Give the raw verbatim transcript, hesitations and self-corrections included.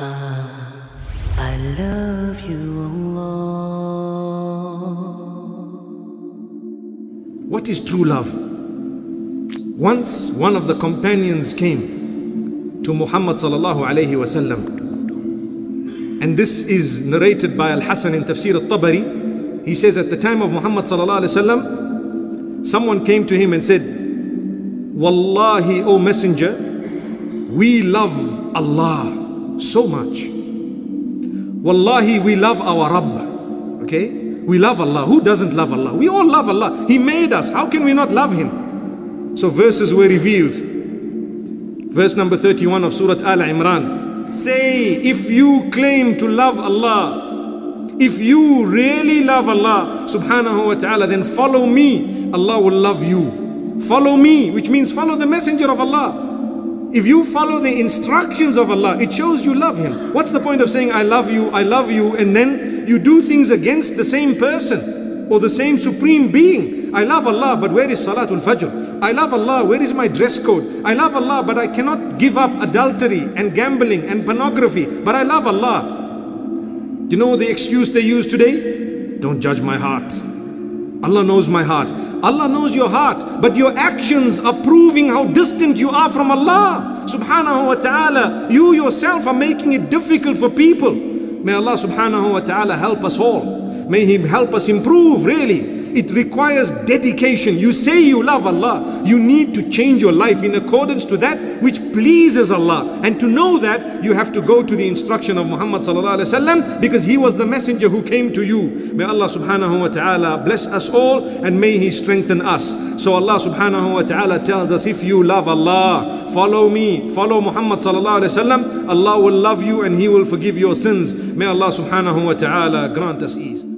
I love you, Allah. What is true love? Once one of the companions came to Muhammad sallallahu alayhi wasallam, and this is narrated by Al-Hasan in Tafsir al-Tabari. He says at the time of Muhammad sallallahu alayhi wasallam, someone came to him and said, Wallahi, O Messenger, we love Allah so much. Wallahi, we love our Rabb. Okay? We love Allah. Who doesn't love Allah? We all love Allah. He made us. How can we not love Him? So verses were revealed. Verse number thirty-one of Surah Al-Imran. Say, if you claim to love Allah, if you really love Allah subhanahu wa ta'ala, then follow me. Allah will love you. Follow me, which means follow the messenger of Allah. If you follow the instructions of Allah, it shows you love Him. What's the point of saying, I love you, I love you, and then you do things against the same person or the same supreme being? I love Allah, but where is Salatul Fajr? I love Allah, where is my dress code? I love Allah, but I cannot give up adultery and gambling and pornography, but I love Allah. You know the excuse they use today? Don't judge my heart. Allah knows my heart. Allah knows your heart, but your actions are proving how distant you are from Allah subhanahu wa ta'ala. You yourself are making it difficult for people. May Allah subhanahu wa ta'ala help us all. May He help us improve, really. It requires dedication. You say you love Allah, you need to change your life in accordance to that which pleases Allah. And to know that, you have to go to the instruction of Muhammad sallallahu alaihi wasallam, because he was the messenger who came to you. May Allah subhanahu wa ta'ala bless us all, and may He strengthen us. So Allah subhanahu wa ta'ala tells us, if you love Allah, follow me, follow Muhammad sallallahu alaihi wasallam, Allah will love you and He will forgive your sins. May Allah subhanahu wa ta'ala grant us ease.